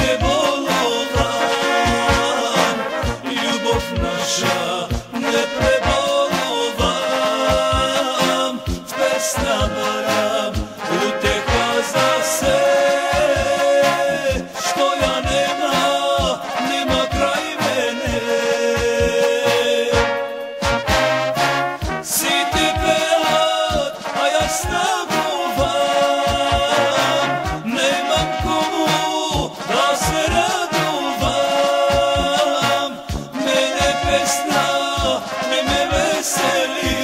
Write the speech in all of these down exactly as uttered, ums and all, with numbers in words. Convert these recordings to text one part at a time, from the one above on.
te bolovam, ljubov naša ne prebolovam, v pesnama ram uteha za sve, što ja nema, nema kraj mene. Si te pelat, a ja stavuvam, nemam komu da se raduvam, mene pesna ne me veseli,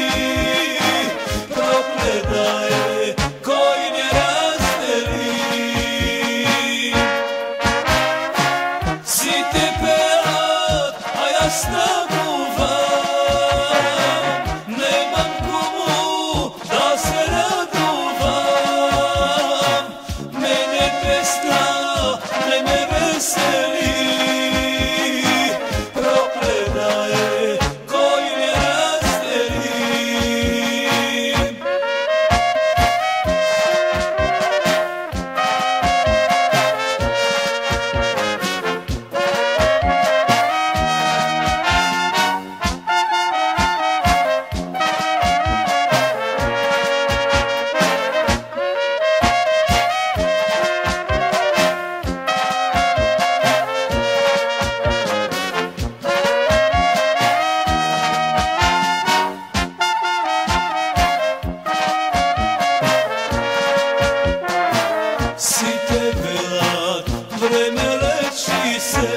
prokledaje koji ne razdeli. Si te pelat, a ja stavuvam, nemam komu da se raduvam, mene pesna ne me veseli, prokledaje koji ne razdeli. Si te velat, vreme leči se,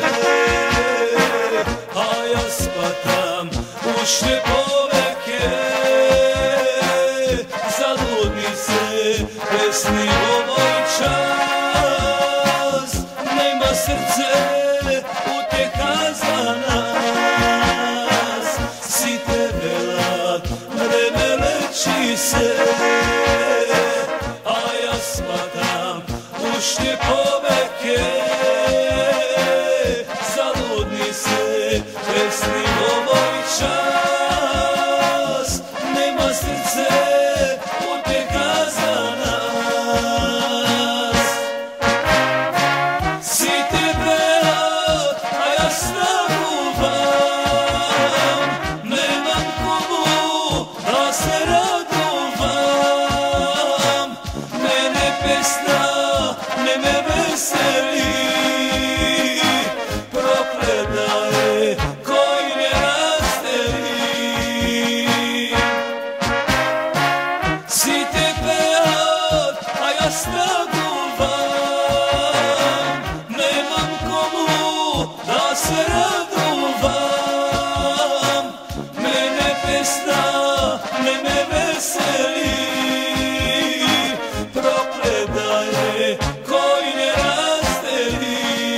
a ja spatam ušne poveke, zaludni se pesni ovoj čas, nema srce uteha za nas. Si te velat, vreme leči se, a ja spatam ušne poveke, zaludni se pesni ovoj čas, nema srce uteha za nas. Si te pelat, a ja stavuvam, nemam komu da se raduvam, mene pesna ne me veseli, prokledaje koji ne razdeli. Si te pelat, a ja stavuvam, nemam komu da se raduvam, mene pesna ne me veseli, prokledaje koji ne razdeli.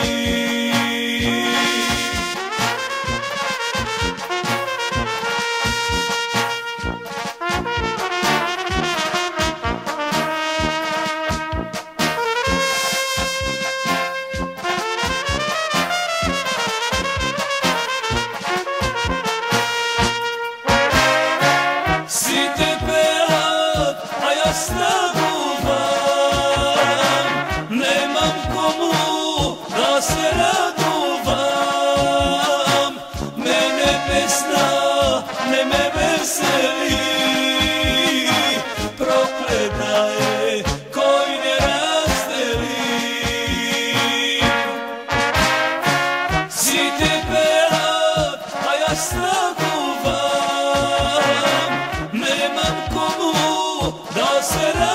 Si te pelat, a ja stavuvam, nemam komu da se raduvam, mene pesna ne me veseli, prokledaje koji ne razdeli. Si te pelat, a ja stavuvam, nemam komu da se raduvam,